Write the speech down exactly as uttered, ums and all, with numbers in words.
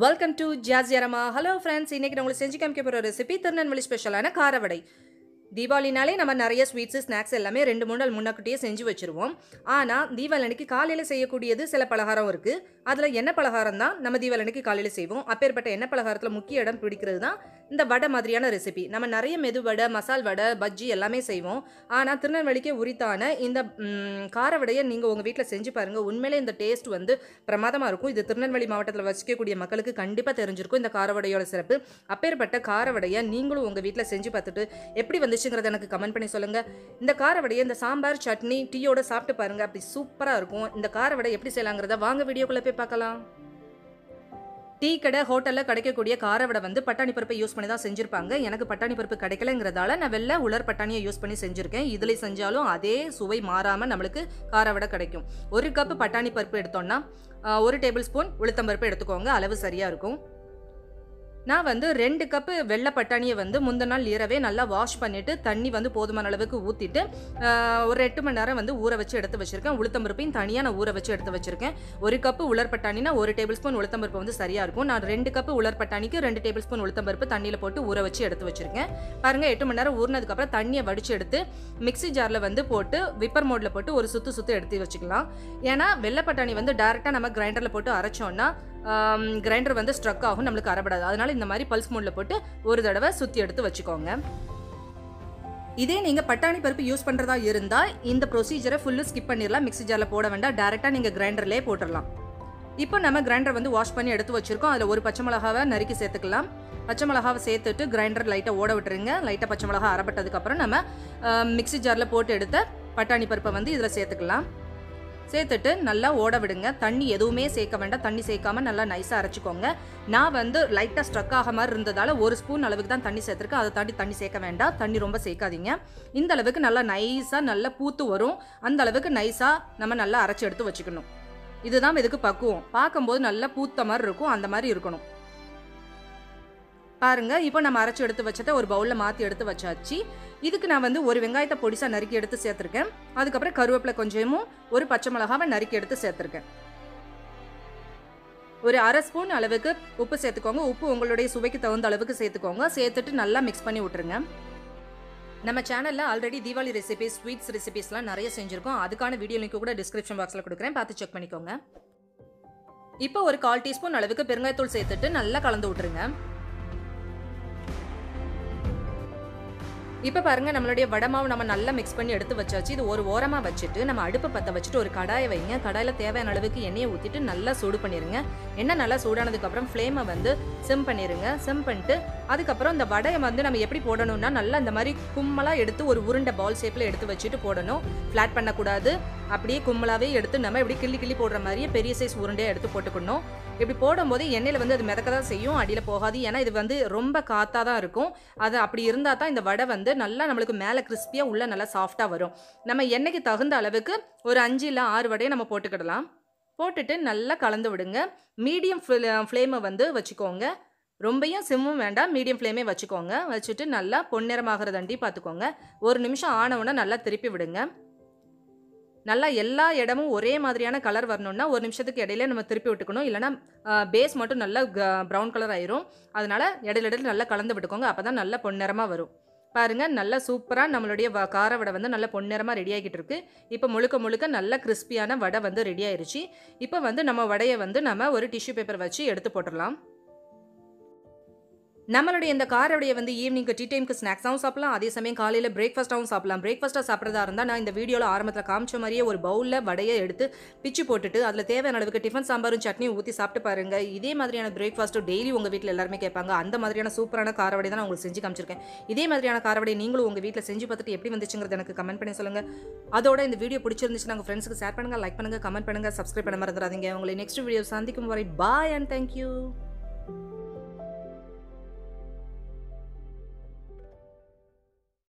Welcome to Jazzy Aroma. Hello friends, இன்னைக்கு நான் உங்களுக்கு செஞ்சு காமிக்க போற ரெசிபி திருநெல்வேலி ஸ்பெஷலான கார வடை. தீபாவளினாலே நம்ம நிறைய ஸ்வீட்ஸ் ஸ்நாக்ஸ் எல்லாமே ரெண்டு மூணு நாள் முன்னாடியே செஞ்சு வச்சிருவோம். ஆனா தீபாவளி அன்னைக்கு காலையில செய்யக்கூடியது சில பலகாரம் இருக்கு. அதுல என்ன பலகாரம் தான் நம்ம தீபாவளி அன்னைக்கு காலையில செய்வோம். அப்பேற்பட்ட என்ன பலகாரத்துல முக்கிய இடம் பிடிக்கிறது தான் இந்த வடை மாதிரியான ரெசிபி. நம்ம நிறைய மெது வடை, மசால் வடை, பஜ்ஜி எல்லாமே செய்வோம். ஆனா திருநெல்வேலிக்கு உரித்தான இந்த கார வடையை நீங்க உங்க வீட்டில் செஞ்சு பாருங்க. உண்மையிலே இந்த டேஸ்ட் வந்து பிரமாதமா இருக்கும். இது திருநெல்வேலி மாவட்டத்தில் வசிக்கக்கூடிய மக்களுக்கு கண்டிப்பா தெரிஞ்சிருக்கும் இந்த கார வடையோட சிறப்பு. அப்பேற்பட்ட கார வடையை நீங்களும் உங்க வீட்டில் செஞ்சு பார்த்துட்டு எப்படி வந்துச்சுங்கிறத எனக்கு கமெண்ட் பண்ணி சொல்லுங்க. இந்த கார வடையை இந்த சாம்பார் சட்னி டீயோட சாப்பிட்டு பாருங்க, அப்படி சூப்பரா இருக்கும். இந்த கார வடை எப்படி செய்யலாங்கிறத வாங்க வீடியோக்குள்ள போய் பார்க்கலாம். டீ கடை ஹோட்டலில் கிடைக்கக்கூடிய கார வடை வந்து பட்டாணி பருப்பை யூஸ் பண்ணி தான் செஞ்சுருப்பாங்க. எனக்கு பட்டாணி பருப்பு கிடைக்கலங்கிறதால நான் வெள்ளை உலர் பட்டாணியை யூஸ் பண்ணி செஞ்சுருக்கேன். இதில் செஞ்சாலும் அதே சுவை மாறாமல் நம்மளுக்கு கார வடை கிடைக்கும். ஒரு கப் பட்டாணி பருப்பு எடுத்தோம்னா ஒரு டேபிள் ஸ்பூன் உளுத்தம் பருப்பு எடுத்துக்கோங்க, அளவு சரியாக இருக்கும். நான் வந்து ரெண்டு கப்பு வெள்ளை பட்டாணியை வந்து முந்தின நாள் இரவே நல்லா வாஷ் பண்ணிவிட்டு தண்ணி வந்து போதுமான அளவுக்கு ஊற்றிட்டு ஒரு எட்டு மணி நேரம் வந்து ஊற வச்சு எடுத்து வச்சுருக்கேன். உளுத்தம் பருப்பையும் தனியாக நான் ஊற வச்சு எடுத்து வச்சுருக்கேன். ஒரு கப்பு உலர் பட்டாணினா ஒரு டேபிள் ஸ்பூன் உளுத்தம் பருப்பு வந்து சரியாக இருக்கும். நான் ரெண்டு கப்பு உலர் பட்டாணிக்கு ரெண்டு டேபிள் ஸ்பூன் உளுத்தம் பருப்பு தண்ணியில் போட்டு ஊற வச்சு எடுத்து வச்சுருக்கேன். பாருங்கள், எட்டு மணி நேரம் ஊறினதுக்கப்புறம் தண்ணியை வடித்து எடுத்து மிக்சி ஜாரில் வந்து போட்டு விப்பர் மோடில் போட்டு ஒரு சுற்று சுற்று எடுத்து வச்சுக்கலாம். ஏன்னா வெள்ளை பட்டாணி வந்து டேரெக்டாக நம்ம கிரைண்டரில் போட்டு அரைச்சோன்னா கிரைண்டர் வந்து ஸ்ட்ரக் ஆகும், நம்மளுக்கு அரைப்படாது. அதனால இந்த மாதிரி பல்ஸ் மோடில் போட்டு ஒரு தடவை சுற்றி எடுத்து வச்சுக்கோங்க. இதே நீங்கள் பட்டாணி பருப்பு யூஸ் பண்ணுறதா இருந்தால் இந்த ப்ரொசீஜரை ஃபுல்லு ஸ்கிப் பண்ணிடலாம். மிக்ஸி ஜாரில் போட வேண்டாம், டேரெக்டாக நீங்கள் கிரைண்டர்லேயே போட்டுடலாம். இப்போ நம்ம கிரைண்டர் வந்து வாஷ் பண்ணி எடுத்து வச்சுருக்கோம். அதில் ஒரு பச்சை மிளகாவை நறுக்கி சேர்த்துக்கலாம். பச்சை மிளகாவை சேர்த்துட்டு கிரைண்டர் லைட்டாக ஓட விட்டுருங்க. லைட்டாக பச்சை மிளகா அரைப்பட்டதுக்கப்புறம் நம்ம மிக்ஸி ஜாரில் போட்டு எடுத்த பட்டாணி பருப்பை வந்து இதில் சேர்த்துக்கலாம். சேர்த்துட்டு நல்லா ஓட விடுங்க. தண்ணி எதுவுமே சேர்க்க வேண்டாம், தண்ணி சேர்க்காம நல்லா நைஸாக அரைச்சிக்கோங்க. நான் வந்து லைட்டாக ஸ்ட்ரக் ஆக மாதிரி இருந்ததால் ஒரு ஸ்பூன் அளவுக்கு தான் தண்ணி சேர்த்துருக்கேன். அதை தாண்டி தண்ணி சேர்க்க வேண்டாம், தண்ணி ரொம்ப சேர்க்காதீங்க. இந்த அளவுக்கு நல்லா நைஸாக நல்லா பூத்து வரும். அந்த அளவுக்கு நைஸாக நம்ம நல்லா அரைச்சி எடுத்து வச்சுக்கணும். இதுதான் இதுக்கு பக்குவம். பார்க்கும்போது நல்லா பூத்த மாதிரி இருக்கும், அந்த மாதிரி இருக்கணும். பாருங்க, இப்போ நம்ம அரைச்சி எடுத்து வச்சதை ஒரு பவுலில் மாற்றி எடுத்து வச்சாச்சு. இதுக்கு நான் வந்து ஒரு வெங்காயத்தை பொடிசாக நறுக்கி எடுத்து சேர்த்துருக்கேன். அதுக்கப்புறம் கருவேப்பிலை கொஞ்சமும் ஒரு பச்சை மிளகாவை நறுக்கி எடுத்து சேர்த்துருக்கேன். ஒரு அரை ஸ்பூன் அளவுக்கு உப்பு சேர்த்துக்கோங்க. உப்பு உங்களுடைய சுவைக்கு தகுந்த அளவுக்கு சேர்த்துக்கோங்க. சேர்த்துட்டு நல்லா மிக்ஸ் பண்ணி விட்டுருங்க. நம்ம சேனலில் ஆல்ரெடி தீபாவளி ரெசிபிஸ், ஸ்வீட்ஸ் ரெசிபிஸ்லாம் நிறைய செஞ்சுருக்கோம். அதுக்கான வீடியோ லிங்க் கூட டிஸ்கிரிப்ஷன் பாக்ஸில் கொடுக்குறேன், பார்த்து செக் பண்ணிக்கோங்க. இப்போ ஒரு கால் டீஸ்பூன் அளவுக்கு பெருங்காயத்தூள் சேர்த்துட்டு நல்லா கலந்து விட்டுருங்க. இப்போ பாருங்க, நம்மளுடைய வடை மாவு நம்ம நல்லா மிக்ஸ் பண்ணி எடுத்து வச்சாச்சு. இது ஒரு ஓரமாக வச்சுட்டு நம்ம அடுப்பை பற்ற வச்சுட்டு ஒரு கடாயை வைங்க. கடாயில் தேவையான அளவுக்கு எண்ணெயை ஊற்றிட்டு நல்லா சூடு பண்ணிடுங்க. எண்ணெய் நல்லா சூடானதுக்கப்புறம் ஃப்ளேமை வந்து சிம் பண்ணிடுங்க. சிம் பண்ணிட்டு அதுக்கப்புறம் இந்த வடையை வந்து நம்ம எப்படி போடணும்னா நல்லா இந்த மாதிரி கும்மலாக எடுத்து ஒரு உருண்டை பால் ஷேப்பில் எடுத்து வச்சுட்டு போடணும். ஃப்ளாட் பண்ணக்கூடாது. அப்படியே கும்மலாகவே எடுத்து நம்ம இப்படி கிள்ளி கிள்ளி போடுற மாதிரியே பெரிய சைஸ் உருண்டையை எடுத்து போட்டுக்கணும். இப்படி போடும்போது எண்ணெயில் வந்து அது மிதக்க தான் செய்யும், அடியில் போகாது. ஏன்னா இது வந்து ரொம்ப காத்தா தான் இருக்கும். அது அப்படி இருந்தால் தான் இந்த வடை வந்து நல்லா நம்மளுக்கு மேலே கிறிஸ்பியாக உள்ள நல்லா சாஃப்டாக வரும். நம்ம எண்ணெய்க்கு தகுந்த அளவுக்கு ஒரு அஞ்சு இல்லை ஆறு வடையை நம்ம போட்டுக்கிடலாம். போட்டுட்டு நல்லா கலந்து விடுங்க. மீடியம் ஃப்ளேமை வந்து வச்சுக்கோங்க. ரொம்பையும் சிம்மும் வேண்டாம், மீடியம் ஃப்ளேமே வச்சுக்கோங்க. வச்சுட்டு நல்லா பொன்னிறமாகிறதாண்டி பார்த்துக்கோங்க. ஒரு நிமிஷம் ஆனவுடனே நல்லா திருப்பி விடுங்க. நல்லா எல்லா இடமும் ஒரே மாதிரியான கலர் வரணும்னா ஒரு நிமிஷத்துக்கு இடையில நம்ம திருப்பி விட்டுக்கணும். இல்லைனா பேஸ் மட்டும் நல்லா ப்ரௌன் கலர் ஆயிரும். அதனால இடையில இடையில நல்லா கலந்து விட்டுக்கோங்க. அப்போ தான் நல்லா பொன்னிறமாக வரும். பாருங்கள், நல்லா சூப்பராக நம்மளுடைய கார வடை வந்து நல்லா பொன்னிறமாக ரெடி ஆகிட்டு இருக்கு. இப்போ முழுக்க முழுக்க நல்ல கிறிஸ்பியான வடை வந்து ரெடி ஆயிடுச்சு. இப்போ வந்து நம்ம வடையை வந்து நம்ம ஒரு டிஷ்யூ பேப்பர் வச்சு எடுத்து போட்டுடலாம். நம்மளுடைய இந்த காரவடையை வந்து ஈவினிங்க்கு டீ டைமுக்கு ஸ்நாக்ஸாகவும் சாப்பிடலாம், அதே சமயம் காலையில் பிரேக்ஃபாஸ்ட்டாகவும் சாப்பிடலாம். பிரேக்ஃபாஸ்ட்டாக சாப்பிட்றதா இருந்தால் நான் இந்த வீடியோவில் ஆரம்பத்தில் காமிச்ச மாதிரியே ஒரு பவுலில் வடையை எடுத்து பிச்சு போட்டுட்டு அதில் தேவையான அளவுக்கு டிஃபன் சாம்பாரும் சட்னியும் ஊற்றி சாப்பிட்டு பாருங்கள். இதே மாதிரியான பிரேக்ஃபாஸ்ட்டு டெய்லி உங்கள் வீட்டில் எல்லாருமே கேட்பாங்க. அந்த மாதிரியான சூப்பரான காரவடை தான் நான் உங்களுக்கு செஞ்சு காமிச்சிருக்கேன். இதே மாதிரியான காரவடை நீங்களும் உங்கள் வீட்டில் செஞ்சு பார்த்துட்டு எப்படி வந்துச்சுங்கிறது எனக்கு கமெண்ட் பண்ணி சொல்லுங்கள். அதோட இந்த வீடியோ பிடிச்சிருந்துச்சு நாங்கள் ஃப்ரெண்ட்ஸுக்கு ஷேர் பண்ணுங்கள், லைக் பண்ணுங்கள், கமெண்ட் பண்ணுங்கள், சப்ஸ்கிரைப் பண்ண மறந்துடாதீங்க. உங்களை நெக்ஸ்ட் வீடியோ சந்திக்கும் வரை பாய் அண்ட் தேங்க்யூ.